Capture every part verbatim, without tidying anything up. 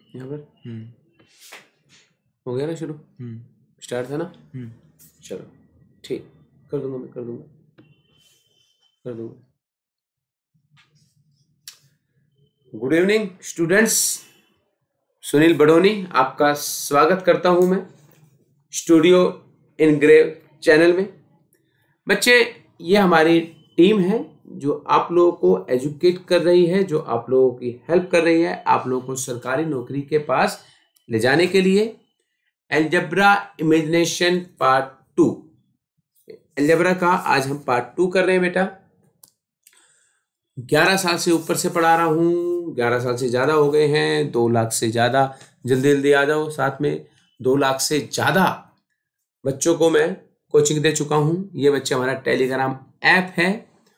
यहाँ पर हो गया ना शुरू, स्टार्ट था ना, चलो ठीक, कर दूंगा मैं कर दूंगा कर दूंगा good evening students, Sunil Badoni आपका स्वागत करता हूं मैं स्टूडियो एनग्रेव चैनल में। बच्चे, ये हमारी टीम है जो आप लोगों को एजुकेट कर रही है, जो आप लोगों की हेल्प कर रही है, आप लोगों को सरकारी नौकरी के पास ले जाने के लिए। Algebra imagination part two, algebra का आज हम पार्ट टू कर रहे हैं बेटा। ग्यारह साल से ऊपर से पढ़ा रहा हूँ, ग्यारह साल से ज़्यादा हो गए हैं, दो लाख से ज़्यादा, जल्दी जल्दी आ जाओ साथ में, दो लाख से ज़्यादा बच्चों को मैं कोचिंग दे चुका हूँ। ये बच्चे हमारा टेलीग्राम ऐप है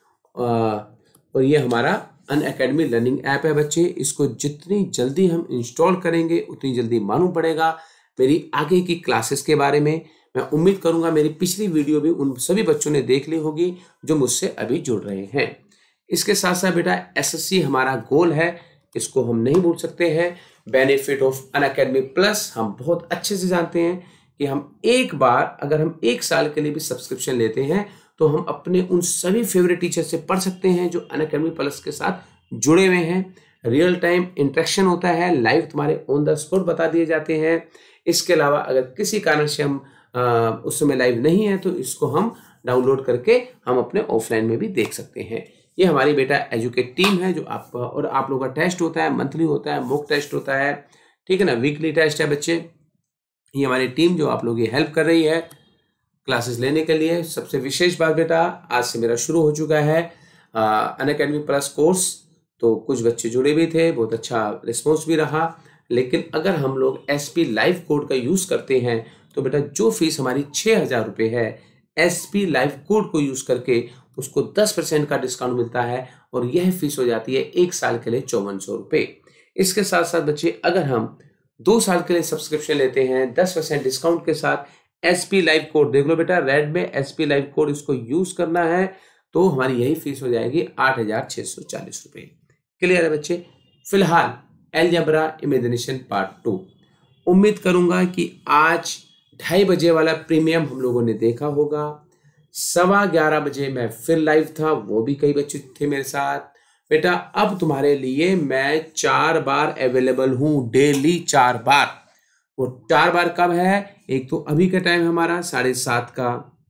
और ये हमारा अनअकैडमी लर्निंग ऐप है। बच्चे, इसको जितनी जल्दी हम इंस्टॉल करेंगे उतनी जल्दी मालूम पड़ेगा मेरी आगे की क्लासेस के बारे में। मैं उम्मीद करूंगा मेरी पिछली वीडियो भी उन सभी बच्चों ने देख ली होगी जो मुझसे अभी जुड़ रहे हैं। इसके साथ साथ बेटा एसएससी हमारा गोल है, इसको हम नहीं भूल सकते हैं। बेनिफिट ऑफ अनअकैडमी प्लस हम बहुत अच्छे से जानते हैं कि हम एक बार अगर हम एक साल के लिए भी सब्सक्रिप्शन लेते हैं तो हम अपने उन सभी फेवरेट टीचर से पढ़ सकते हैं जो अनअकैडमी प्लस के साथ जुड़े हुए हैं। रियल टाइम इंटरेक्शन होता है, लाइव तुम्हारे ऑन द स्पॉट बता दिए जाते हैं। इसके अलावा अगर किसी कारण से हम आ, उस समय लाइव नहीं है तो इसको हम डाउनलोड करके हम अपने ऑफलाइन में भी देख सकते हैं। ये हमारी बेटा एजुकेट टीम है जो आप और आप लोगों का टेस्ट होता है, मंथली होता है, मॉक टेस्ट होता है, ठीक है ना, वीकली टेस्ट है बच्चे। ये हमारी टीम जो आप लोगों की हेल्प कर रही है क्लासेस लेने के लिए। सबसे विशेष बात बेटा, आज से मेरा शुरू हो चुका है अनअकैडमी प्लस कोर्स, तो कुछ बच्चे जुड़े भी थे, बहुत अच्छा रिस्पॉन्स भी रहा। लेकिन अगर हम लोग एसपी लाइव कोड का यूज करते हैं तो बेटा जो फीस हमारी छः हजार रुपये है, एसपी लाइव कोड को यूज करके उसको दस परसेंट का डिस्काउंट मिलता है और यह फीस हो जाती है एक साल के लिए चौवन सौ रुपये। इसके साथ साथ बच्चे अगर हम दो साल के लिए सब्सक्रिप्शन लेते हैं दस परसेंट डिस्काउंट के साथ, एसपी लाइव कोड देख लो बेटा, रेड में एसपी लाइव कोड इसको यूज करना है तो हमारी यही फीस हो जाएगी आठ हजार छः सौ चालीस रुपये। क्लियर है बच्चे? फिलहाल एल्जेब्रा इमेजिनेशन पार्ट टू, उम्मीद करूंगा कि आज ढाई बजे वाला प्रीमियम हम लोगों ने देखा होगा। सवा ग्यारह बजे मैं फिर लाइव था, वो भी कई बच्चे थे मेरे साथ। बेटा अब तुम्हारे लिए मैं चार बार अवेलेबल हूं, डेली चार बार। वो चार बार कब है? एक तो अभी का टाइम हमारा साढ़े सात का,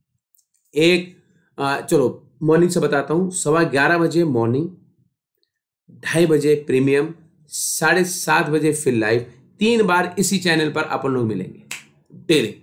एक आ, चलो मॉर्निंग से बताता हूँ, सवा ग्यारह बजे मॉर्निंग, ढाई बजे प्रीमियम, साढ़े सात बजे फिर लाइव। तीन बार इसी चैनल पर अपन लोग मिलेंगे डेली।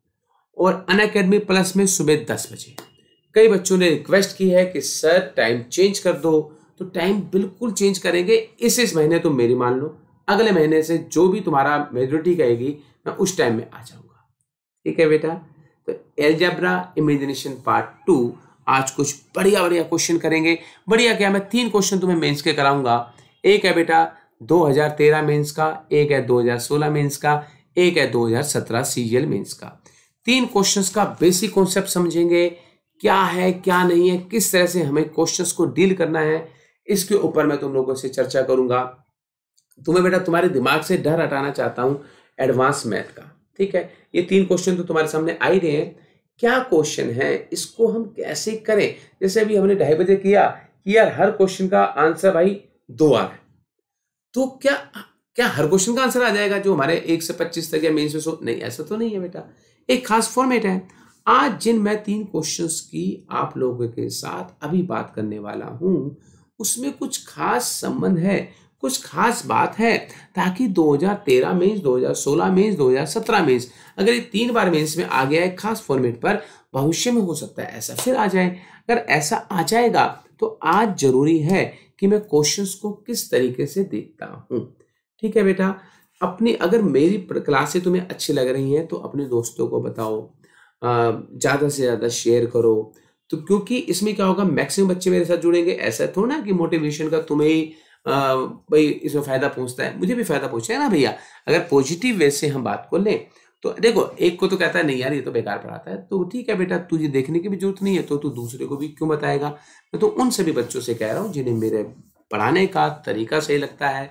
और अनअकैडमी प्लस में सुबह दस बजे। कई बच्चों ने रिक्वेस्ट की है कि सर टाइम चेंज कर दो, तो टाइम बिल्कुल चेंज करेंगे। इस इस महीने तुम मेरी मान लो, अगले महीने से जो भी तुम्हारा मेजोरिटी कहेगी मैं उस टाइम में आ जाऊंगा, ठीक है बेटा? तो एल्जेब्रा इमेजिनेशन पार्ट टू आज कुछ बढ़िया बढ़िया क्वेश्चन करेंगे। बढ़िया क्या, मैं तीन क्वेश्चन तुम्हें मेंस के कराऊंगा। एक है बेटा दो हज़ार तेरह मेंस का, एक है दो हज़ार सोलह मेंस का, एक है दो हज़ार सत्रह सीजीएल मेंस का। तीन क्वेश्चंस का बेसिक कॉन्सेप्ट समझेंगे, क्या है क्या नहीं है, किस तरह से हमें क्वेश्चंस को डील करना है, इसके ऊपर मैं तुम लोगों से चर्चा करूंगा। तुम्हें बेटा तुम्हारे दिमाग से डर हटाना चाहता हूं एडवांस मैथ का, ठीक है? ये तीन क्वेश्चन तो तुम्हारे सामने आ ही रहे हैं। क्या क्वेश्चन है, इसको हम कैसे करें? जैसे अभी हमने ढाई बजे किया कि यार हर क्वेश्चन का आंसर भाई दो आ रहा है, तो क्या क्या हर क्वेश्चन का आंसर आ जाएगा जो हमारे एक से पच्चीस तक या मेंस में सो? नहीं, ऐसा तो नहीं है बेटा। एक खास फॉर्मेट है। आज जिन मैं तीन क्वेश्चंस की आप लोगों के साथ अभी बात करने वाला हूं उसमें कुछ खास संबंध है, कुछ खास बात है, ताकि दो हज़ार तेरह मेंस, दो हज़ार सोलह मेंस, दो हज़ार सत्रह मेंस, अगर ये तीन बार मेंस में आ गया है खास फॉर्मेट पर, भविष्य में हो सकता है ऐसा फिर आ जाए। अगर ऐसा आ जाएगा तो आज जरूरी है कि मैं क्वेश्चंस को किस तरीके से देखता हूं, ठीक है बेटा? अपनी अगर मेरी क्लासें तुम्हें अच्छी लग रही हैं तो अपने दोस्तों को बताओ, ज़्यादा से ज़्यादा शेयर करो। तो क्योंकि इसमें क्या होगा, मैक्सिमम बच्चे मेरे साथ जुड़ेंगे। ऐसा थोड़ा ना कि मोटिवेशन का तुम्हें ही भाई इसमें फ़ायदा पहुंचता है, मुझे भी फ़ायदा पहुंचता है ना भैया। अगर पॉजिटिव वे से हम बात को लें तो देखो, एक को तो कहता है नहीं यार ये तो बेकार पढ़ाता है, तो ठीक है बेटा, तुझे देखने की भी जरूरत नहीं है तो तू दूसरे को भी क्यों बताएगा? मैं तो उन सभी बच्चों से कह रहा हूँ जिन्हें मेरे पढ़ाने का तरीका सही लगता है,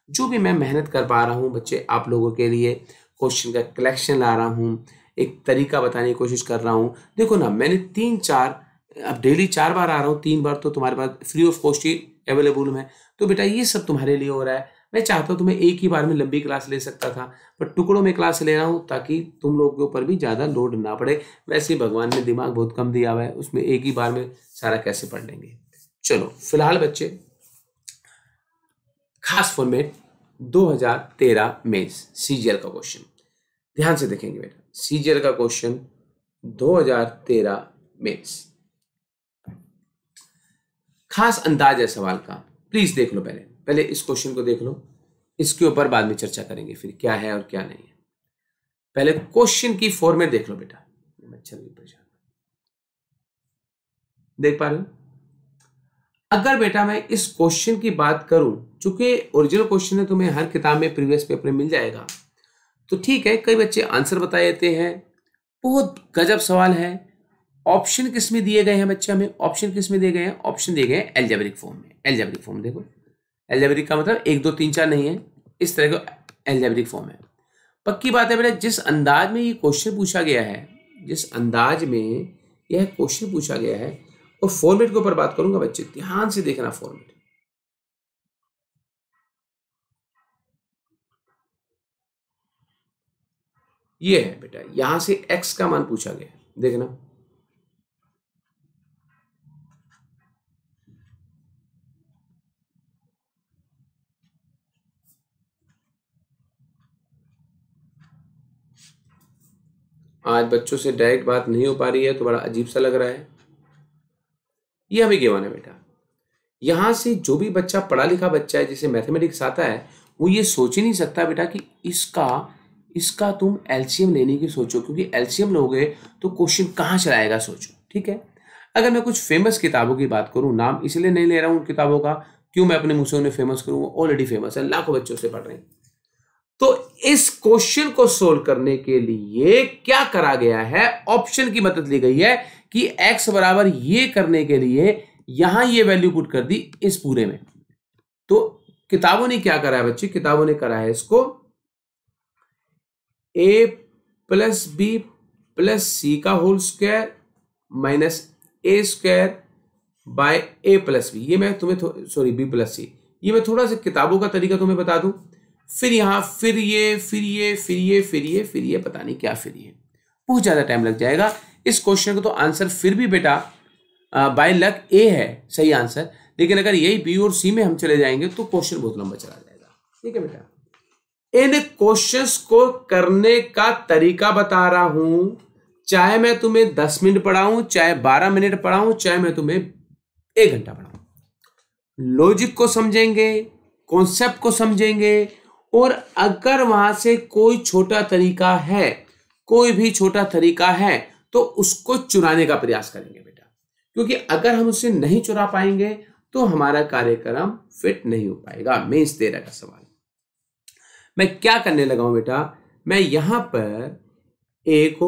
जो भी मैं मेहनत कर पा रहा हूँ बच्चे, आप लोगों के लिए क्वेश्चन का कलेक्शन ला रहा हूँ, एक तरीका बताने की कोशिश कर रहा हूँ। देखो ना, मैंने तीन चार, अब डेली चार बार आ रहा हूँ, तीन बार तो तुम्हारे पास फ्री ऑफ कॉस्ट ही अवेलेबल है। तो बेटा ये सब तुम्हारे लिए हो रहा है। मैं चाहता हूँ तुम्हें एक ही बार में लंबी क्लास ले सकता था, पर टुकड़ों में क्लास ले रहा हूँ ताकि तुम लोगों के ऊपर भी ज़्यादा लोड ना पड़े। वैसे ही भगवान ने दिमाग बहुत कम दिया हुआ है, उसमें एक ही बार में सारा कैसे पढ़ लेंगे। चलो फिलहाल बच्चे, खास फॉर्मेट दो हज़ार तेरह मेंस सीजीएल का क्वेश्चन ध्यान से देखेंगे बेटा। सीजीएल का क्वेश्चन दो हज़ार तेरह मेंस, खास अंदाज है सवाल का, प्लीज देख लो। पहले पहले इस क्वेश्चन को देख लो, इसके ऊपर बाद में चर्चा करेंगे फिर क्या है और क्या नहीं है। पहले क्वेश्चन की फॉर्मेट देख लो बेटा। अच्छा देख पा रहे हो? अगर बेटा मैं इस क्वेश्चन की बात करूं, चूंकि ओरिजिनल क्वेश्चन है, तुम्हें हर किताब में प्रीवियस पेपर में मिल जाएगा, तो ठीक है। कई बच्चे आंसर बता देते हैं, बहुत गजब सवाल है। ऑप्शन किस में दिए गए हैं बच्चे? हमें ऑप्शन किस में दिए गए हैं? ऑप्शन दिए गए हैं एल्जेब्रिक फॉर्म में। एल्जेब्रिक फॉर्म देखो, एल्जेब्रिक का मतलब एक दो तीन चार नहीं है, इस तरह का एल्जेब्रिक फॉर्म है। पक्की बात है बेटा, जिस अंदाज में ये क्वेश्चन पूछा गया है, जिस अंदाज में यह क्वेश्चन पूछा गया है, और फॉर्मेट के ऊपर बात करूंगा बच्चे, ध्यान से देखना फॉर्मेट। ये है बेटा, यहां से x का मान पूछा गया, देखना। आज बच्चों से डायरेक्ट बात नहीं हो पा रही है तो बड़ा अजीब सा लग रहा है। ये हमें गिवन है बेटा। यहां से जो भी बच्चा पढ़ा लिखा बच्चा है, जिसे मैथमेटिक्स आता है, वो ये सोच ही नहीं सकता बेटा कि इसका इसका तुम एलसीएम लेने की सोचो, क्योंकि एलसीएम लोगे तो क्वेश्चन कहाँ चलाएगा, सोचो। ठीक है, अगर मैं कुछ फेमस किताबों की बात करूं, नाम इसलिए नहीं ले रहा हूं उन किताबों का, क्यों मैं अपने मुंह से उन्हें फेमस करूं, ऑलरेडी फेमस है, लाखों बच्चों से पढ़ रहे हैं। तो इस क्वेश्चन को सोल्व करने के लिए क्या करा गया है? ऑप्शन की मदद ली गई है कि x बराबर ये करने के लिए यहां ये वैल्यू पुट कर दी इस पूरे में। तो किताबों ने क्या करा है बच्चे? किताबों ने करा है इसको a plus B plus C का whole square minus A square by A plus B. ये मैं तुम्हें सॉरी बी प्लस सी, ये मैं थोड़ा सा किताबों का तरीका तुम्हें बता दूं। फिर यहां फिर ये फिर ये फिर ये फिर ये फिर ये पता नहीं क्या फिर ये, बहुत ज्यादा टाइम लग जाएगा इस क्वेश्चन को। तो आंसर फिर भी बेटा बाय लक ए है सही आंसर, लेकिन अगर यही बी और सी में हम चले जाएंगे तो क्वेश्चन बहुत लंबा चला जाएगा। ठीक है बेटा, इन क्वेश्चंस को करने का तरीका बता रहा हूं, चाहे मैं तुम्हें दस मिनट पढ़ाऊं, चाहे बारह मिनट पढ़ाऊं, चाहे मैं तुम्हें एक घंटा पढ़ाऊं। लॉजिक को समझेंगे, कॉन्सेप्ट को समझेंगे, और अगर वहां से कोई छोटा तरीका है, कोई भी छोटा तरीका है, तो उसको चुराने का प्रयास करेंगे बेटा, क्योंकि अगर हम उसे नहीं चुरा पाएंगे तो हमारा कार्यक्रम फिट नहीं हो पाएगा। मेंस तेरह का सवाल मैं क्या करने लगा हूं बेटा? मैं यहां पर ए को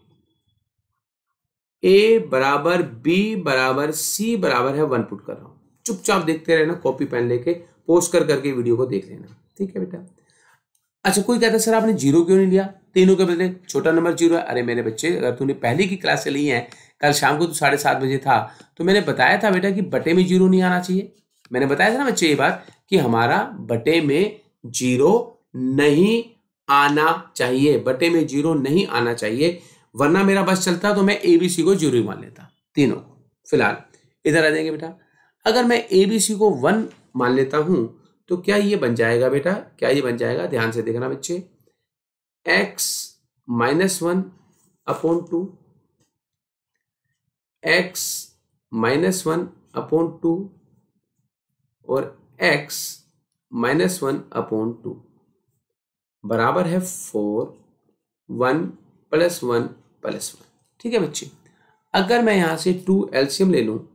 ए बराबर बी बराबर सी बराबर है वन पुट कर रहा हूं। चुपचाप देखते रहना, कॉपी पेन लेके पोस्ट कर करके वीडियो को देख लेना। ठीक है बेटा। अच्छा, कोई कहता है सर आपने जीरो क्यों नहीं लिया? तीनों के बदले छोटा नंबर जीरो है। अरे मेरे बच्चे, अगर तूने पहले की क्लास से ली है, कल शाम को तो साढ़े सात बजे था, तो मैंने बताया था बेटा कि बटे में जीरो नहीं आना चाहिए। मैंने बताया था ना बच्चे ये बात कि हमारा बटे में जीरो नहीं आना चाहिए, बटे में जीरो नहीं आना चाहिए, वरना मेरा बस चलता तो मैं एबीसी को जीरो ही मान लेता, तीनों को। फिलहाल इधर आ जाएंगे बेटा। अगर मैं एबीसी को वन मान लेता हूं तो क्या ये बन जाएगा बेटा? क्या ये बन जाएगा? ध्यान से देखना बच्चे, x minus one upon two, x minus one upon two और x minus one upon two बराबर है four, one plus one plus one. ठीक है बच्चे, अगर मैं यहां से टू एलसीएम ले लूं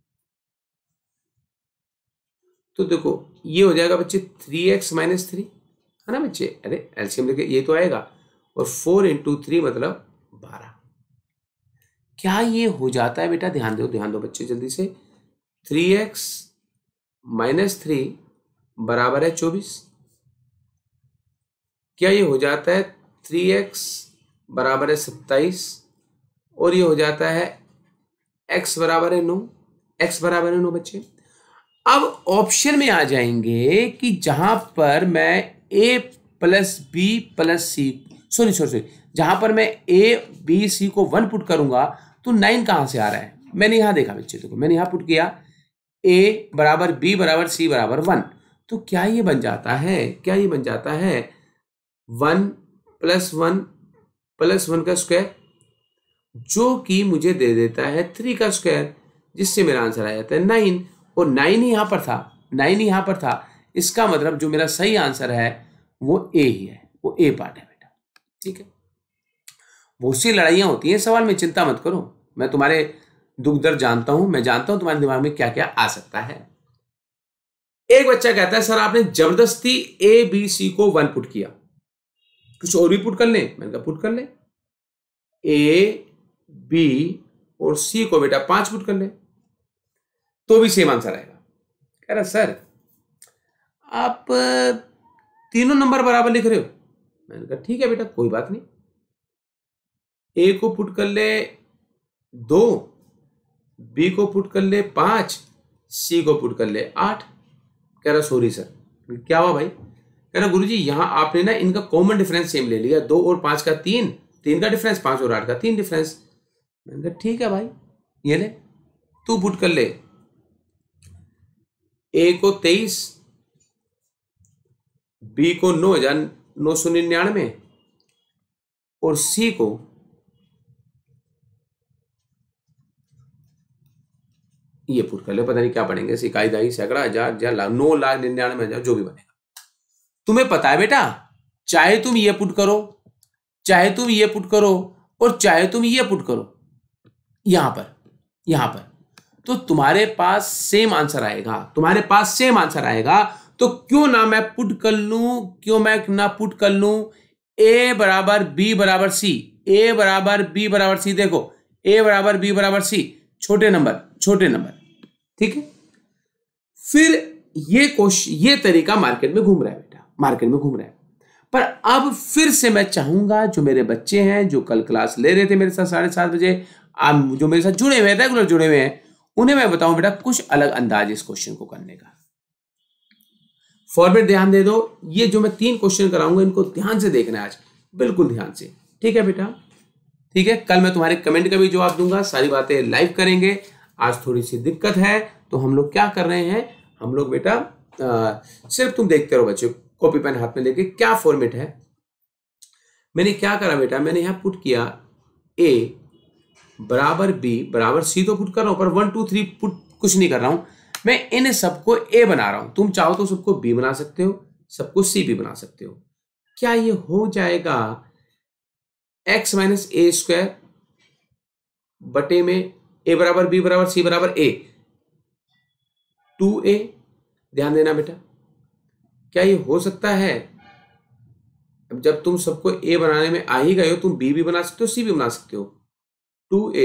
तो देखो ये हो जाएगा बच्चे थ्री एक्स माइनस थ्री, है ना बच्चे? अरे एलसीएम लेके ये तो आएगा, और फोर इंटू थ्री मतलब बारह। क्या ये हो जाता है बेटा? ध्यान दो ध्यान दो बच्चे जल्दी से। थ्री एक्स माइनस थ्री बराबर है चौबीस, क्या ये हो जाता है थ्री एक्स बराबर है सत्ताईस और ये हो जाता है x बराबर है नौ, x बराबर है नौ बच्चे। अब ऑप्शन में आ जाएंगे कि जहां पर मैं a plus B plus C sorry sorry sorry जहां पर मैं a b c को वन पुट करूंगा तो नाइन कहां से आ रहा है? मैंने यहां देखा बच्चे, देखो मैंने यहां पुट किया a बराबर b बराबर c बराबर वन, तो क्या ये बन जाता है, क्या ये बन जाता है one plus one plus one का स्क्वायर, जो कि मुझे दे देता है थ्री का स्क्वायर, जिससे मेरा आंसर आ जाता है नाइन। और नाइन ही यहां पर था, नाइन ही यहां पर था, इसका मतलब जो मेरा सही आंसर है वो ए ही है, वो ए पार्ट है बेटा। ठीक है, बहुत सी लड़ाइयां होती हैं सवाल में, चिंता मत करो, मैं तुम्हारे दुख दर्द जानता हूं, मैं जानता हूं तुम्हारे दिमाग में क्या क्या आ सकता है। एक बच्चा कहता है सर आपने जबरदस्ती ए बी सी को वन पुट किया, कुछ और भी पुट कर ले। मैंने कहा पुट कर ले, ए बी और सी को बेटा पांच पुट कर ले तो भी सेम आंसर आएगा। कह रहा सर आप तीनों नंबर बराबर लिख रहे हो। मैंने कहा ठीक है बेटा कोई बात नहीं, ए को पुट कर ले दो, बी को पुट कर ले पांच, सी को पुट कर ले आठ। कह रहा सॉरी सर। क्या हुआ भाई? कह रहा गुरुजी यहां आपने ना इनका कॉमन डिफरेंस सेम ले लिया, दो और पांच का तीन, तीन का डिफरेंस, पांच और आठ का तीन डिफरेंस। मैंने कहा ठीक है भाई, ये ले तू पुट कर ले, ए को तेईस, बी को नौ हजार नौ सौ निन्यानवे और सी को ये पुट कर ले, पता नहीं क्या पढ़ेंगे, इकाई दाई सैकड़ा हजार हजार नौ लाख निन्यानवे हजार जो भी बनेगा। तुम्हें पता है बेटा, चाहे तुम ये पुट करो, चाहे तुम ये पुट करो और चाहे तुम ये पुट करो यहां पर, यहां पर, तो तुम्हारे पास सेम आंसर आएगा, तुम्हारे पास सेम आंसर आएगा। तो क्यों ना मैं पुट कर लूं, क्यों मैं ना पुट कर लूं a बराबर b बराबर c, a बराबर b बराबर c। देखो a बराबर b बराबर c, छोटे नंबर छोटे नंबर, ठीक है। फिर ये क्वेश्चन, ये तरीका मार्केट में घूम रहा है बेटा, मार्केट में घूम रहा है। पर अब फिर से मैं चाहूंगा जो मेरे बच्चे हैं, जो कल क्लास ले रहे थे मेरे साथ साढ़े सात बजे, आप जो मेरे साथ जुड़े हुए हैं, रेगुलर जुड़े हुए हैं, उन्हें मैं बताऊं बेटा कुछ अलग अंदाज इस क्वेश्चन को करने का। फॉर्मेट ध्यान दे दो, ये जो मैं तीन क्वेश्चन कराऊंगा इनको ध्यान से देखना है आज, बिल्कुल ध्यान से, ठीक है बेटा, ठीक है। कल मैं तुम्हारे कमेंट का भी जवाब दूंगा, सारी बातें लाइव करेंगे। आज थोड़ी सी दिक्कत है तो हम लोग क्या कर रहे हैं, हम लोग बेटा आ, सिर्फ तुम देखते रहो बच्चों, कॉपी पेन हाथ में लेके। क्या फॉर्मेट है, मैंने क्या करा बेटा, मैंने यहां पुट किया ए बराबर बी बराबर सी, तो पुट कर रहा हूं, पर वन टू थ्री पुट कुछ नहीं कर रहा हूं, मैं इन सबको ए बना रहा हूं। तुम चाहो तो सबको बी बना सकते हो, सबको सी भी बना सकते हो। क्या ये हो जाएगा एक्स माइनस ए स्क्वायर बटे में ए बराबर बी बराबर सी बराबर ए, टू ए। ध्यान देना बेटा, क्या ये हो सकता है? अब जब तुम सबको ए बनाने में आ ही गए हो, तुम बी भी बना सकते हो, सी भी बना सकते हो। Two A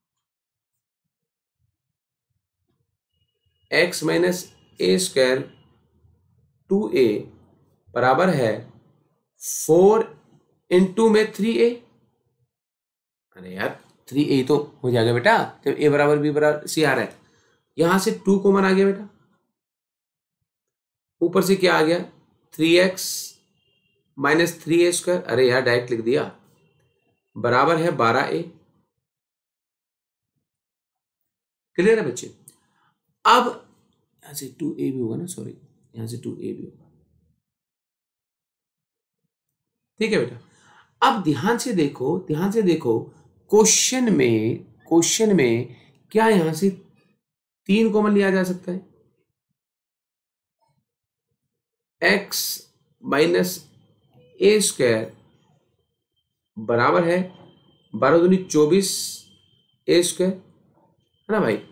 X minus A square two A बराबर है फोर इंटू में थ्री ए। अरे यार थ्री ए तो हो जाएगा बेटा, जब ए बराबर बी बराबर सी आ रहा है। यहां से टू कॉमन आ गया बेटा, ऊपर से क्या आ गया, three X minus three A square. अरे यार डायरेक्ट लिख दिया, बराबर है बारह ए। क्लियर है बच्चे? अब यहां से टू ए भी होगा ना, सॉरी यहां से टू ए भी होगा, ठीक है बेटा। अब ध्यान से देखो, ध्यान से देखो, क्वेश्चन में, क्वेश्चन में क्या यहां से तीन कॉमन लिया जा सकता है? एक्स माइनस ए स्क्वायर बराबर है बारह दूनी चौबीस ए स्क्वायर, है ना भाई।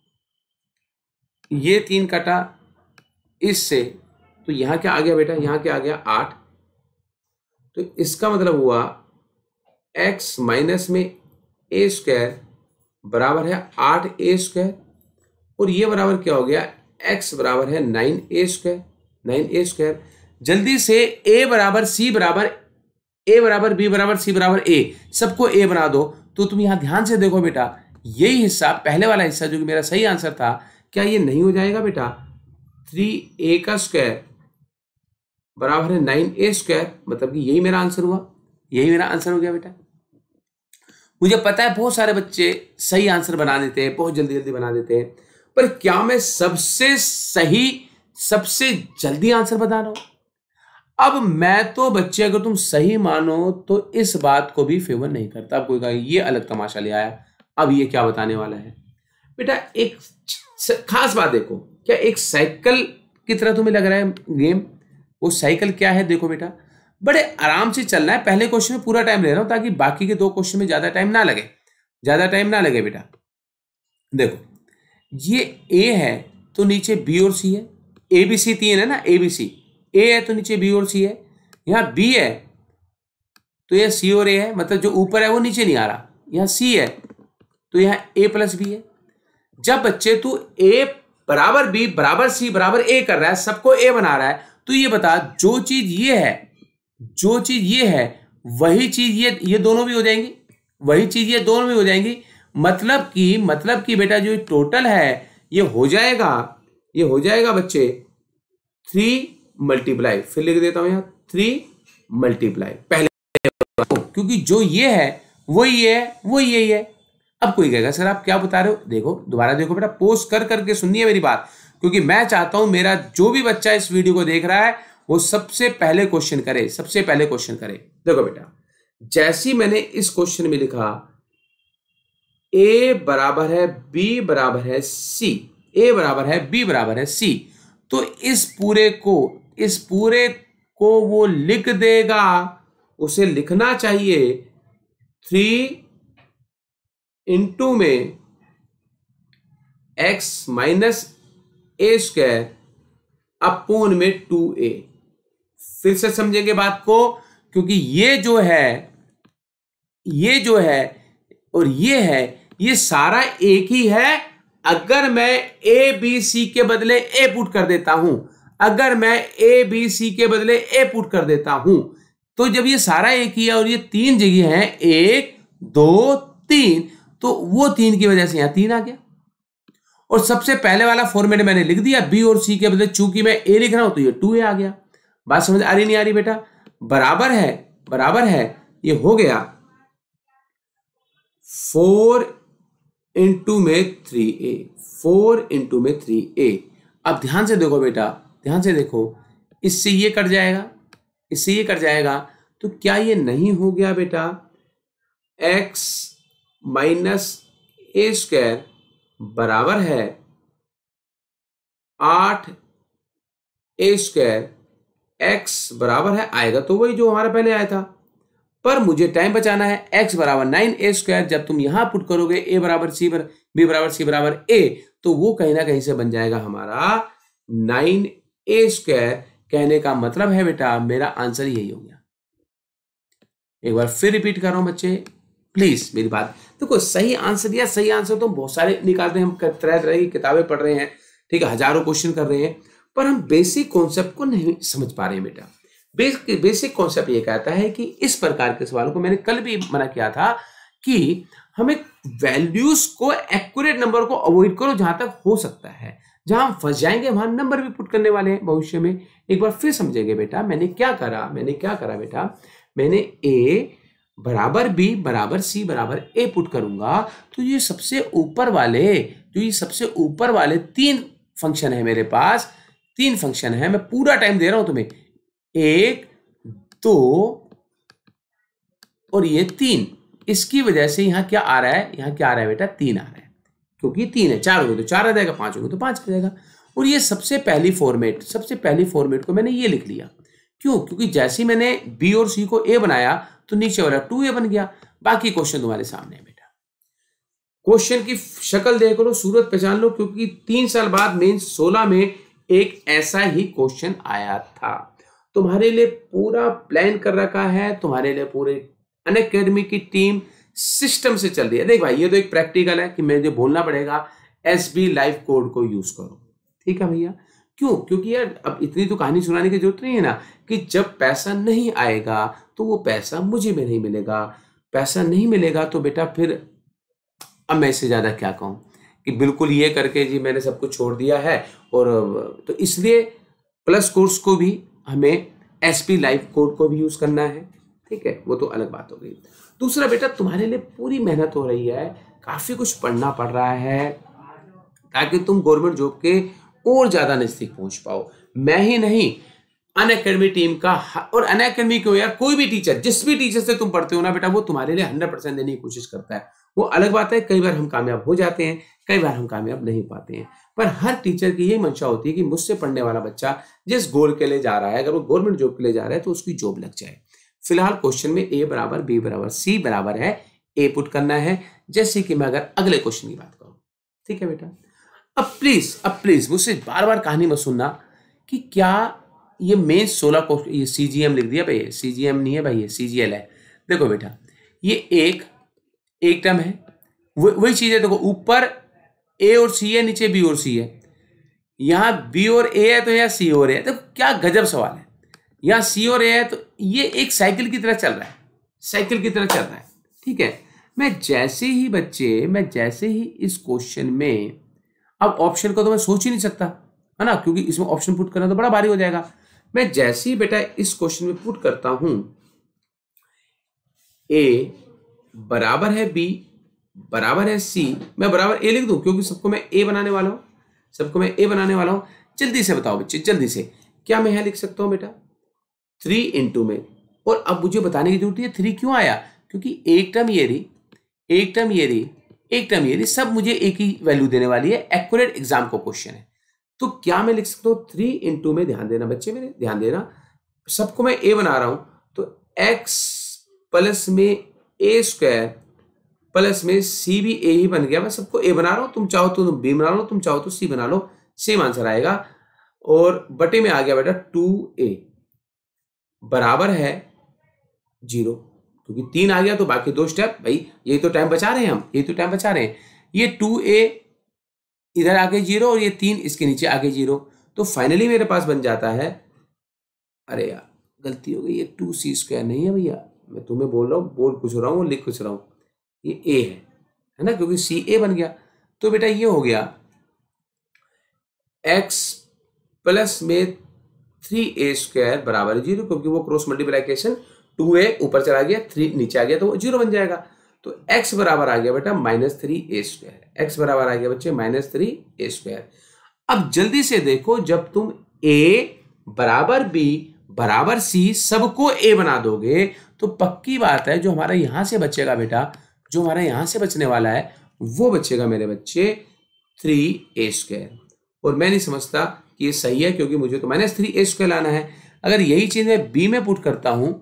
ये तीन काटा इससे, तो यहां क्या आ गया बेटा, यहां क्या आ गया आठ। तो इसका मतलब हुआ x माइनस में ए स्क्वायर बराबर है आठ ए स्क्वायर, और ये बराबर क्या हो गया, x बराबर है nine A square, nine A square. जल्दी से ए बराबर सी बराबर ए बराबर बी बराबर सी बराबर ए, सबको ए बना दो। तो तुम यहां ध्यान से देखो बेटा, यही हिस्सा, पहले वाला हिस्सा जो कि मेरा सही आंसर था, क्या ये नहीं हो जाएगा बेटा? थ्री ए का स्क्वायर बराबर है नाइन ए स्क्वायर, मतलब कि यही मेरा आंसर हुआ, यही मेरा आंसर हो गया बेटा। मुझे पता है बहुत सारे बच्चे सही आंसर बना देते हैं, बहुत जल्दी जल्दी बना देते हैं, पर क्या मैं सबसे सही सबसे जल्दी आंसर बता रहा हूं? अब मैं तो बच्चे, अगर तुम सही मानो तो इस बात को भी फेवर नहीं करता। अब कोई कहा ये अलग तमाशा ले आया, अब ये क्या बताने वाला है बेटा? एक खास बात देखो, क्या एक साइकिल की तरह तुम्हें लग रहा है गेम? वो साइकिल क्या है देखो बेटा, बड़े आराम से चलना है। पहले क्वेश्चन में पूरा टाइम ले रहा हूं ताकि बाकी के दो क्वेश्चन में ज्यादा टाइम ना लगे, ज्यादा टाइम ना लगे बेटा। देखो ये ए है तो नीचे बी और सी है, ए बी सी तीन है ना, ए बी सी, ए है तो नीचे बी और सी है, यहां बी है तो यह सी और ए है, मतलब जो ऊपर है वो नीचे नहीं आ रहा। यहां सी है तो यहां ए प्लस बी है। जब बच्चे तू ए बराबर बी बराबर सी बराबर ए कर रहा है, सबको ए बना रहा है, तो ये बता जो चीज ये है, जो चीज ये है वही चीज ये ये दोनों भी हो जाएंगी, वही चीज ये दोनों भी हो जाएंगी। मतलब कि मतलब कि बेटा जो टोटल है ये हो जाएगा, ये हो जाएगा बच्चे थ्री मल्टीप्लाई, फिर लिख देता हूं यहां थ्री मल्टीप्लाई पहले, क्योंकि जो ये है वो ये है वो यही है। अब कोई कहेगा सर आप क्या बता रहे हो? देखो दोबारा देखो बेटा, पोस्ट कर करके सुनिए मेरी बात, क्योंकि मैं चाहता हूं मेरा जो भी बच्चा इस वीडियो को देख रहा है वो सबसे पहले क्वेश्चन करे, सबसे पहले क्वेश्चन करे। देखो बेटा, जैसी मैंने इस क्वेश्चन में लिखा ए बराबर है बी बराबर है सी, ए बराबर है बी बराबर है सी, तो इस पूरे को इस पूरे को वो लिख देगा, उसे लिखना चाहिए थ्री इंटू में X minus A square upon में टू ए। फिर से समझेंगे बात को, क्योंकि ये जो है ये जो है और ये है, ये सारा एक ही है। अगर मैं ए बी सी के बदले ए पुट कर देता हूं, अगर मैं ए बी सी के बदले ए पुट कर देता हूं, तो जब ये सारा एक ही है और ये तीन जगह है, एक दो तीन, तो वो तीन की वजह से यहां तीन आ गया। और सबसे पहले वाला फॉर्मेट मैंने लिख दिया, बी और सी के बदले चूंकि मैं ए लिख रहा हूं तो ये टू ए आ गया। बात समझ आ रही नहीं आ रही बेटा? बराबर है बराबर है ये हो गया फोर इंटू में थ्री ए, फोर इंटू में थ्री ए। अब ध्यान से देखो बेटा, ध्यान से देखो, इससे ये कट जाएगा, इससे ये कट जाएगा, तो क्या ये नहीं हो गया बेटा एक्स माइनस ए स्क्वायर बराबर है आठ ए स्क्वायर, एक्स बराबर है, आएगा तो वही जो हमारा पहले आया था, पर मुझे टाइम बचाना है। एक्स बराबर नाइन ए स्क्वायर, जब तुम यहां पुट करोगे ए बराबर सी बराबर बी बराबर सी बराबर ए, तो वो कहीं ना कहीं से बन जाएगा हमारा नाइन ए स्क्वायर। कहने का मतलब है बेटा मेरा आंसर यही हो गया। एक बार फिर रिपीट कर रहा हूं बच्चे, प्लीज मेरी बात देखो, सही आंसर या सही आंसर तो बहुत सारे निकालते हैं, हम तरह तरह की किताबें पढ़ रहे हैं, ठीक है, हजारों क्वेश्चन कर रहे हैं, पर हम बेसिक कॉन्सेप्ट को नहीं समझ पा रहे हैं बेटा। बेसिक बेसिक कॉन्सेप्ट ये कहता है कि इस प्रकार के सवालों को, मैंने कल भी मना किया था कि हमें वैल्यूज को, एक्यूरेट नंबर को अवॉइड करो जहां तक हो सकता है। जहां हम फंस जाएंगे वहां नंबर भी पुट करने वाले हैं भविष्य में। एक बार फिर समझेंगे बेटा, मैंने क्या करा मैंने क्या करा बेटा, मैंने ए बराबर बी बराबर सी बराबर ए पुट करूंगा, तो ये सबसे ऊपर वाले जो ये सबसे ऊपर वाले तीन फंक्शन है मेरे पास, तीन फंक्शन है, मैं पूरा टाइम दे रहा हूं तुम्हें, एक दो और ये तीन। इसकी वजह से यहां क्या आ रहा है, यहां क्या आ रहा है बेटा, तीन आ रहा है, क्योंकि तीन है, चार होंगे तो चार आ जाएगा, पांच होंगे तो पांच आ जाएगा। और ये सबसे पहली फॉर्मेट सबसे पहली फॉर्मेट को मैंने ये लिख लिया, क्यों? क्योंकि जैसे ही मैंने बी और सी को ए बनाया तो नीचे वाला टू ए बन गया। बाकी क्वेश्चन तुम्हारे सामने है बेटा, क्वेश्चन की शक्ल देख लो, सूरत पहचान लो, क्योंकि तीन साल बाद मेन सोलह में एक ऐसा ही क्वेश्चन आया था। तुम्हारे लिए पूरा प्लान कर रखा है, तुम्हारे लिए पूरे अनअकैडमी की टीम सिस्टम से चल रही है। देख भाई, ये तो एक प्रैक्टिकल है कि मुझे बोलना पड़ेगा एस बी लाइव कोड को यूज करो, ठीक है भैया, क्यों? क्योंकि यार अब इतनी तो कहानी सुनाने की जरूरत नहीं है ना कि जब पैसा नहीं आएगा तो वो पैसा मुझे भी नहीं मिलेगा, पैसा नहीं मिलेगा तो बेटा फिर अब मैं इससे ज्यादा क्या कहूं कि बिल्कुल ये करके जी मैंने सब कुछ छोड़ दिया है। और तो इसलिए प्लस कोर्स को भी हमें एसपी लाइव कोड को भी यूज करना है, ठीक है, वो तो अलग बात हो गई। दूसरा बेटा तुम्हारे लिए पूरी मेहनत हो रही है, काफी कुछ पढ़ना पड़ रहा है ताकि तुम गवर्नमेंट जॉब के और ज्यादा नजदीक पहुंच पाओ। मैं ही नहीं, अनअकैडमी टीम का, और अनअकैडमी क्यों यार, कोई भी टीचर, जिस भी टीचर से तुम पढ़ते हो ना बेटा, वो तुम्हारे लिए हंड्रेड परसेंट देने की कोशिश करता है। वो अलग बात है, कई बार हम कामयाब हो जाते हैं, कई बार हम कामयाब नहीं पाते हैं, पर हर टीचर की यही मंशा होती है कि मुझसे पढ़ने वाला बच्चा जिस गोल के लिए जा रहा है, अगर वो गवर्नमेंट जॉब के लिए जा रहा है तो उसकी जॉब लग जाए। फिलहाल क्वेश्चन में ए बराबर बी बराबर सी बराबर है, ए पुट करना है। जैसे कि मैं अगर अगले क्वेश्चन की बात करूं, ठीक है बेटा, अब प्लीज अब प्लीज मुझसे बार बार कहानी मत सुनना कि क्या ये मेन सोलह क्वेश्चन, ये सीजीएम लिख दिया भाई, सीजीएम नहीं है भाई, ये सीजीएल है। देखो बेटा, ये एक एक टर्म है, वही चीज है। देखो ऊपर ए और सी है, नीचे बी और सी है, यहां बी और ए है तो यहाँ सी और ए है। देखो क्या गजब सवाल है, यहाँ सी और ए है तो ये एक साइकिल की तरह चल रहा है, साइकिल की तरह चल रहा है, ठीक है। मैं जैसे ही बच्चे मैं जैसे ही इस क्वेश्चन में, अब ऑप्शन को तो मैं सोच ही नहीं सकता है ना, क्योंकि इसमें ऑप्शन पुट करना तो बड़ा भारी हो जाएगा। मैं जैसे ही बेटा इस क्वेश्चन में पुट करता हूं ए बराबर है बी बराबर है सी, मैं बराबर ए लिख दूं क्योंकि सबको मैं ए बनाने वाला हूं, सबको मैं ए बनाने वाला हूं। जल्दी से बताओ बच्चे, जल्दी से, क्या मैं यहां लिख सकता हूं बेटा थ्री इंटू में, और अब मुझे बताने की जरूरत है थ्री क्यों आया, क्योंकि एक टर्म ये रही, एक टर्म ये रही, एक टर्म ये रही, सब मुझे एक ही वैल्यू देने वाली है। एक्यूरेट एग्जाम का क्वेश्चन है, तो क्या मैं लिख सकता हूं थ्री इंटू में, ध्यान देना बच्चे मेरे, ध्यान देना, सबको मैं ए बना रहा हूं, तो एक्स प्लस में ए स्क्वायर प्लस में सी भी ए ही बन गया। मैं सबको ए बना रहा हूं, तुम चाहो तो बी बना लो, तुम चाहो तो सी बना लो, सेम आंसर आएगा। और बटे में आ गया बेटा टू ए बराबर है जीरो, क्योंकि तीन आ गया तो बाकी दो स्टेप, भाई यही तो टाइम बचा रहे हैं हम, यही तो टाइम बचा रहे हैं। ये टू ए इधर आगे जीरो और ये तीन इसके नीचे आगे जीरो, तो फाइनली मेरे पास बन जाता है, अरे यार गलती हो गई, ये टू सी स्क्वायर नहीं है भैया, मैं तुम्हें बोल रहा हूँ, बोल कुछ रहा हूँ लिख कुछ रहा हूँ, ये ए है, है ना, क्योंकि सी ए बन गया। तो बेटा ये हो गया एक्स प्लस में थ्री ए स्क्वायर बराबर जीरो, क्योंकि वो क्रॉस मल्टीप्लिकेशन टू ए ऊपर चला गया, थ्री नीचे आ गया तो वो जीरो बन जाएगा। तो x बराबर आ गया बेटा minus three A square, X बराबर आ गया बच्चे माइनस थ्री ए स्क्वायर। अब जल्दी से देखो, जब तुम a बराबर b बराबर c सबको a बना दोगे तो पक्की बात है जो हमारा यहां से बचेगा बेटा, जो हमारा यहां से बचने वाला है वो बचेगा मेरे बच्चे थ्री ए स्क्वायर। और मैं नहीं समझता कि ये सही है, क्योंकि मुझे तो माइनस थ्री ए स्क्वायर लाना है। अगर यही चीज मैं b में पुट करता हूं,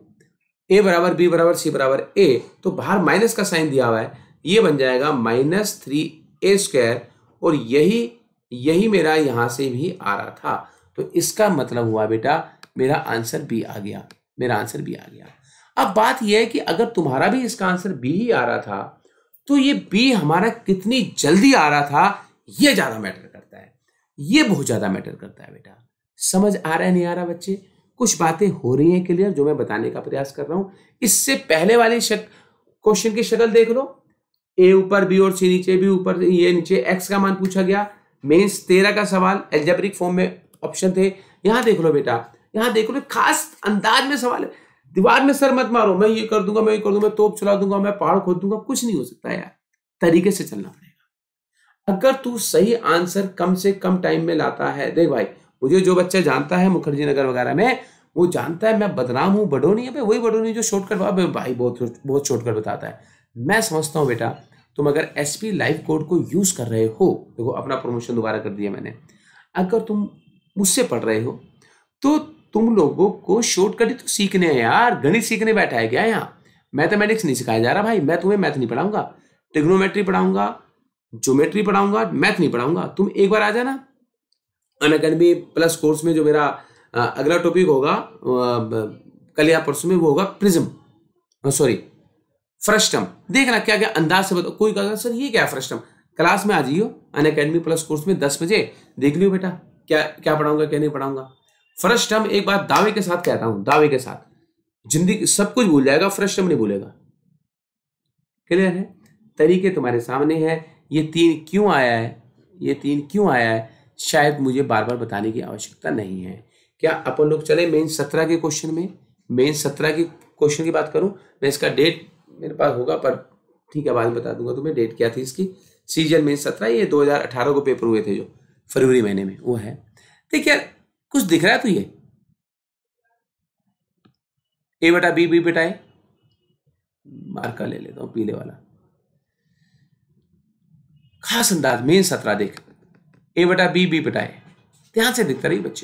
a बराबर b बराबर c बराबर a, तो बाहर माइनस का साइन दिया हुआ है, ये बन जाएगा माइनस थ्री ए स्क्वायर, और यही यही मेरा यहां से भी आ रहा था। तो इसका मतलब हुआ बेटा मेरा आंसर बी आ गया, मेरा आंसर बी आ गया। अब बात यह है कि अगर तुम्हारा भी इसका आंसर बी ही आ रहा था, तो ये बी हमारा कितनी जल्दी आ रहा था ये ज्यादा मैटर करता है, ये बहुत ज्यादा मैटर करता है बेटा। समझ आ रहा है नहीं आ रहा बच्चे? कुछ बातें हो रही हैं क्लियर जो मैं बताने का प्रयास कर रहा हूं। इससे पहले वाली क्वेश्चन की शक्ल देख लो, ए ऊपर बी और सी नीचे, बी ऊपर ये नीचे, एक्स का मान पूछा गया, मेंस तेरह का सवाल, एल्जेब्रिक फॉर्म में ऑप्शन थे। यहां देख लो बेटा, यहां देख लो, खास अंदाज में सवाल है, दीवार में सर मत मारो, मैं ये कर दूंगा, मैं ये कर दूंगा, मैं तोप चला दूंगा, मैं पहाड़ खोद दूंगा, कुछ नहीं हो सकता यार, तरीके से चलना पड़ेगा। अगर तू सही आंसर कम से कम टाइम में लाता है, देख भाई मुझे जो बच्चा जानता है मुखर्जी नगर वगैरह में, वो जानता है मैं बदनाम हूं, बडोनी है, वही बडोनी जो शॉर्टकट भाई बहुत बहुत शॉर्टकट बताता है। मैं समझता हूं बेटा तुम अगर एसपी लाइव कोड को यूज कर रहे हो, देखो अपना प्रमोशन दोबारा कर दिया मैंने, अगर तुम मुझसे पढ़ रहे हो तो तुम लोगों को शॉर्टकट ही तो सीखने हैं यार, गणित सीखने बैठा है क्या यहाँ? मैथमेटिक्स नहीं सिखाया जा रहा भाई, मैं तुम्हें मैथ नहीं पढ़ाऊंगा, ट्रिग्नोमेट्री पढ़ाऊंगा, ज्योमेट्री पढ़ाऊंगा, मैथ नहीं पढ़ाऊंगा। तुम एक बार आ जाना अनअकैडमी प्लस कोर्स में, जो मेरा अगला टॉपिक होगा कल या परसों में, वो होगा प्रिज्म, सॉरी फ्रस्टम। देखना क्या क्या अंदाज से बताओ, कोई कहेगा सर ये क्या है फ्रस्टम, क्लास में आ जाइयो अनअकैडमी प्लस कोर्स में दस बजे, देख लियो बेटा क्या क्या पढ़ाऊंगा क्या नहीं पढ़ाऊंगा। फर्स्ट टर्म एक बात दावे के साथ कहता हूं, दावे के साथ जिंदगी सब कुछ भूल जाएगा, फर्स्ट टर्म नहीं भूलेगा। क्लियर है? तरीके तुम्हारे सामने है। ये तीन क्यों आया है, ये तीन क्यों आया है, शायद मुझे बार बार बताने की आवश्यकता नहीं है। क्या अपन लोग चले मेन सत्रह के क्वेश्चन में? मेन सत्रह की क्वेश्चन की बात करूं, मैं इसका डेट मेरे पास होगा पर ठीक है बाद में बता दूंगा तुम्हें डेट क्या थी इसकी। सीजीएल मेन सत्रह, ये दो हज़ार अठारह को पेपर हुए े जो फरवरी महीने में, वो है। देख यार कुछ दिख रहा है तुझे? ए बटा बी, बी बटा ए, मार्कर ले लेता हूं पीले वाला। खास अंदाज मेन सत्रह देख, ए बटा बी, बी बटा ए, ध्यान से दिखता रही बच्चे।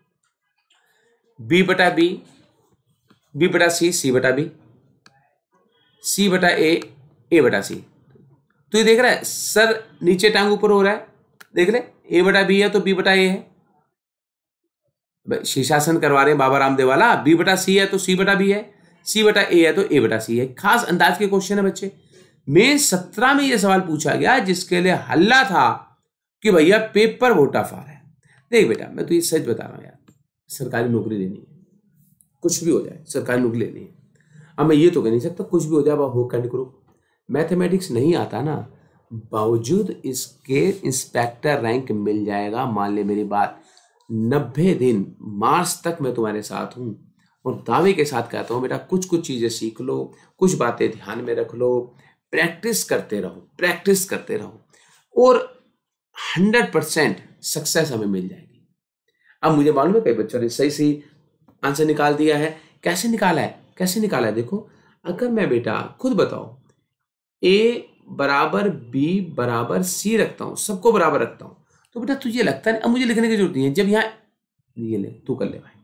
बी बटा बी, बी बटा सी, सी बटा बी, सी बटा ए, ए बटा सी। तो ये देख रहा है सर नीचे टांग ऊपर हो रहा है, देख ले। ए बटा बी है तो बी बटा ए है, शीर्षासन करवा रहे हैं बाबा रामदेव वाला। बी बटा सी है तो सी बटा बी है, सी बटा ए है तो ए बटा सी है। खास अंदाज के क्वेश्चन है बच्चे। मेन सत्रह में ये सवाल पूछा गया जिसके लिए हल्ला था कि भैया पेपर बहुत टफ आ रहा है। देख बेटा मैं तो ये सच बता रहा हूं यार, सरकारी नौकरी लेनी है, कुछ भी हो जाए सरकारी नौकरी लेनी है। अब मैं ये तो कह नहीं सकता कुछ भी हो जाए हो कैंड करो। मैथमेटिक्स नहीं आता ना, बावजूद इसके इंस्पेक्टर रैंक मिल जाएगा। मान ले मेरी बात, नब्बे दिन मार्च तक मैं तुम्हारे साथ हूं और दावे के साथ कहता हूं बेटा कुछ कुछ चीजें सीख लो, कुछ बातें ध्यान में रख लो, प्रैक्टिस करते रहो, प्रैक्टिस करते रहो और हंड्रेड परसेंट सक्सेस हमें मिल जाएगी। अब मुझे मालूम है कई बच्चों ने सही सही आंसर निकाल दिया है। कैसे निकाला है, कैसे निकाला है देखो। अगर मैं बेटा खुद बताओ ए बराबर बी बराबर सी रखता हूं, सबको बराबर रखता हूं, तो बेटा तुझे लगता है अब मुझे लिखने की जरूरत नहीं है। जब यहाँ ये ले तू कर ले भाई,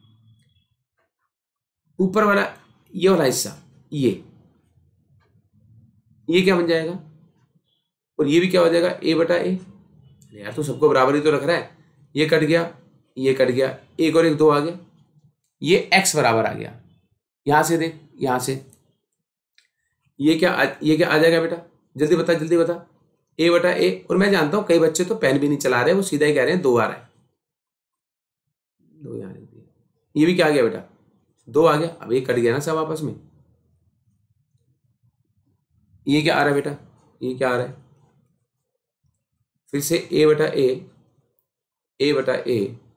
ऊपर वाला ये वाला हिस्सा, ये ये क्या बन जाएगा और ये भी क्या हो जाएगा, ए बटा ए। यार तो सबको बराबर ही तो रख रहा है। ये कट गया, ये कट गया, एक और एक दो आ गया, ये एक्स बराबर आ गया। यहां से देख, यहां से ये क्या आ, ये क्या आ जाएगा बेटा, जल्दी बता जल्दी बता। ए बटा ए। और मैं जानता हूं कई बच्चे तो पेन भी नहीं चला रहे, वो सीधा ही कह रहे हैं दो आ रहा है, दो यहाँ। ये भी क्या आ गया बेटा, दो आ गया। अब ये कट गया ना सब आपस में। ये क्या आ रहा है बेटा, ये क्या आ रहा है, फिर से ए बटा ए, ए बटा ए,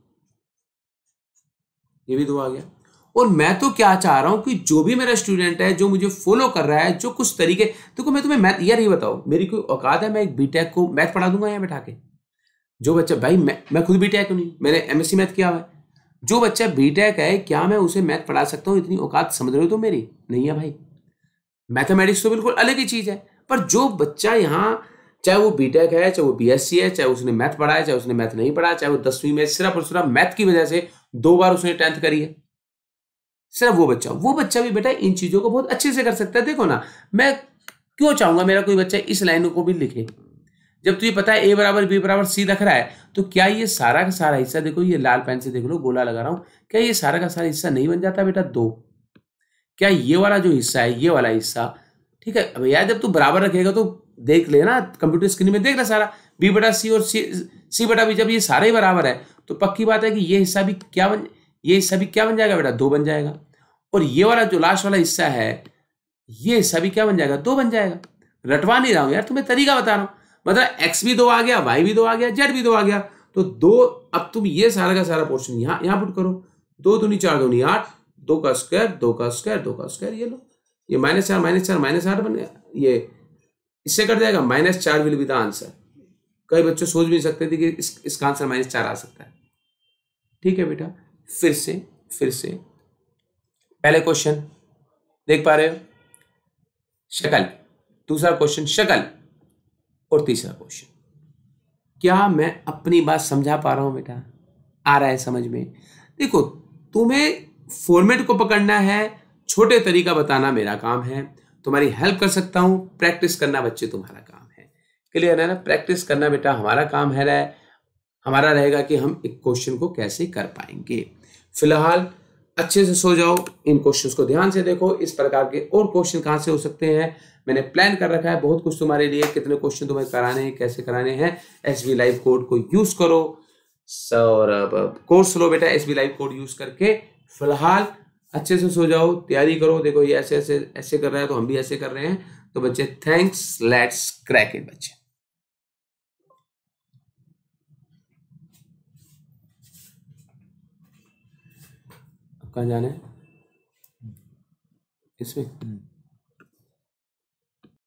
ये भी दो आ गया। और मैं तो क्या चाह रहा हूं कि जो भी मेरा स्टूडेंट है, जो मुझे फॉलो कर रहा है, जो कुछ तरीके, देखो मैं तुम्हें मैथ यार ये बताओ, मेरी कोई औकात है मैं एक बीटेक को मैथ पढ़ा दूंगा यहाँ बैठा के? जो बच्चा भाई मैं मैं खुद बीटेक नहीं, मैंने एमएससी मैथ किया हुआ है। जो बच्चा बीटेक है क्या मैं उसे मैथ पढ़ा सकता हूँ? इतनी औकात समझ रहे हो तो मेरी नहीं है भाई। मैथमेटिक्स तो बिल्कुल अलग ही चीज है। पर जो बच्चा यहाँ, चाहे वो बीटेक है, चाहे वो बीएससी है, चाहे उसने मैथ पढ़ा है, चाहे उसने मैथ नहीं पढ़ा, चाहे वो दसवीं में सिर्फ और सिर्फ मैथ की वजह से दो बार उसने टेंथ करी है, सिर्फ वो बच्चा वो बच्चा भी बेटा इन चीजों को बहुत अच्छे से कर सकता है। देखो ना, मैं क्यों चाहूंगा मेरा कोई बच्चा इस लाइन को भी लिखे, जब तुझे पता है ए बराबर बी बराबर सी रख रहा है, तो क्या ये सारा का सारा हिस्सा, देखो ये लाल पेन से देख लो गोला लगा रहा हूं, क्या ये सारा का सारा हिस्सा नहीं बन जाता बेटा दो? क्या ये वाला जो हिस्सा है, ये वाला हिस्सा, ठीक है भैया, जब तू बराबर रखेगा तो देख लेना कंप्यूटर स्क्रीन में, देख ना सारा बी बटा सी और सी सी बटा बी, जब ये सारे ही बराबर है तो पक्की बात है कि ये हिस्सा भी क्या बन ये हिस्सा भी क्या बन जाएगा बेटा, दो बन जाएगा। और ये वाला जो लास्ट वाला हिस्सा है, ये हिस्सा भी क्या बन जाएगा, दो बन जाएगा। रटवा नहीं रहा हूं यार, तुम्हें तरीका बता रहा हूं। मतलब एक्स भी दो आ गया, वाई भी दो आ गया, जेड भी दो आ गया, तो दो, अब तुम ये सारा का सारा पोर्शन यहाँ यहाँ पुट करो, दो दूनी चार दूनी आठ, दो का स्क्वायर, दो का स्क्वायर, दो का स्क्वायर, ये लो, ये माइनस चार माइनस चार माइनस आठ बन गया, ये इससे कट जाएगा, माइनस चार विल बी द आंसर। कई बच्चे सोच भी नहीं सकते थे कि इस, इसका आंसर माइनस चार आ सकता है। ठीक है बेटा, फिर से फिर से पहले क्वेश्चन देख पा रहे हो, शकल, दूसरा क्वेश्चन शकल, और तीसरा क्वेश्चन। क्या मैं अपनी बात समझा पा रहा हूं बेटा? आ रहा है समझ में? देखो, तुम्हें फॉर्मेट को पकड़ना है, छोटे तरीका बताना मेरा काम है, तुम्हारी हेल्प कर सकता हूं, प्रैक्टिस करना बच्चे तुम्हारा काम है। क्लियर है ना? प्रैक्टिस करना बेटा हमारा काम है, हमारा रहेगा कि हम एक क्वेश्चन को कैसे कर पाएंगे। फिलहाल अच्छे से सो जाओ, इन क्वेश्चंस को ध्यान से देखो, इस प्रकार के और क्वेश्चन कहां से हो सकते हैं मैंने प्लान कर रखा है बहुत कुछ तुम्हारे लिए, कितने क्वेश्चन तुम्हें कराने हैं, कैसे कराने हैं। एसबी लाइव कोड को यूज करो, और अब कोर्स लो बेटा S B live code use करके। फिलहाल अच्छे से सो जाओ, तैयारी करो। देखो ये ऐसे ऐसे ऐसे कर रहा है तो हम भी ऐसे कर रहे हैं। तो बच्चे थैंक्स, लेट्स क्रैक इट बच्चे। कहाँ जाना है इसमें?